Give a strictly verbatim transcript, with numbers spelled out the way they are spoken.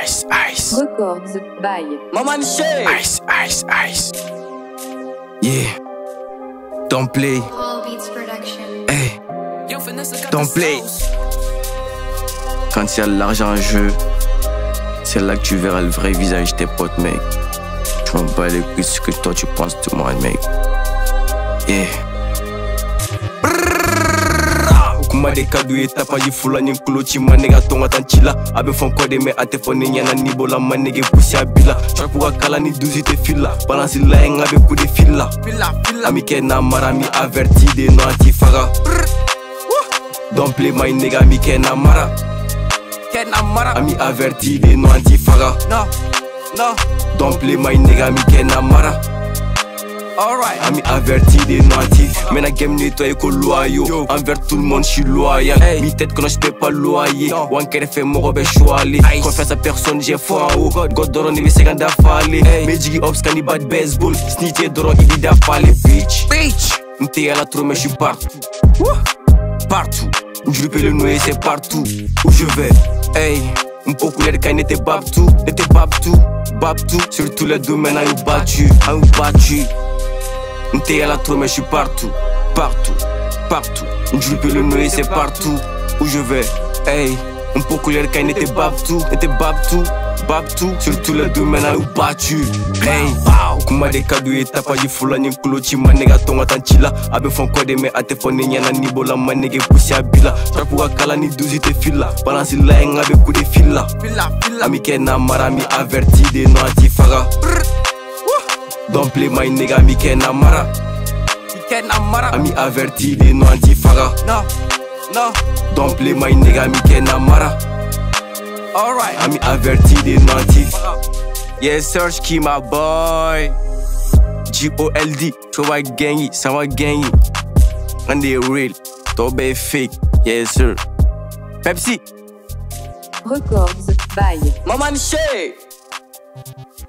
Ice, ice. Records by Maman Shea. Ice, ice, ice. Yeah. Don't play. All Beats Production. Hey. Don't play. Quand il y a de l'argent en jeu, c'est là que tu verras le vrai visage de tes potes, mec. Je m'en bats les couilles ce que toi tu penses de moi, mec. Yeah. Kuma de kadu e tapa ji fula nyin kulo chi manega tonga tanchila abe fon kode me ate foni nyana ni bola manege pusi abila chapuga kala ni douze te fila balance la en abe coup de fila fila fila ami kena mara mi averti de no antifaga don't play my nigga mi kena mara kena mara ami averti de no antifaga no no don't play my nigga mi kena mara. Alright, ami averti des nantis. Mais la game nettoyé qu'au loyau. Envers tout le monde, j'suis loyal. Hey. Mi tête que je peux pas loyer. Wanker fait mon robé choali. Confiance à personne, j'ai foi en haut. God doron, il est second à faller. Mais jiggy ops, can bat baseball. Snitché doron, il vide à faller. Bitch, bitch. M'te à la trou, mais j'suis partout. Partout. Je peux le noyer, c'est partout. Où je vais, hey. M'po couler quand n'était babtou. N'était babtou, babtou. Sur tous les domaines, à eu battu. À eu battu. M'te à la trou mais je suis partout, partout, partout. Je peux le noyer c'est partout où je vais. Hey, on peut couler quand il était babtou, était babtou, babtou. Sur tous les domaines à eu battu. Hey, kuma de kadu e tapa ji fula nyin kulo chi manega tonga tanchila abe fon kode me ate foni nyana ni bola manege pusi abila chapuga kala ni douze te fila balance la en abe coup de fila fila fila ami kena mara mi averti de no antifaga. Don't play my nigga, mi kena mara. Mi kena mara. Ami averti de no antifaga. No, no. Don't play my nigga, mi kena mara. Alright. Ami averti de no antifaga. Yes, search key my boy. G O L D. Trouva gangi, sama gangi. And they real. Don't be fake. Yes, sir. Pepsi. Records by Maman Shea.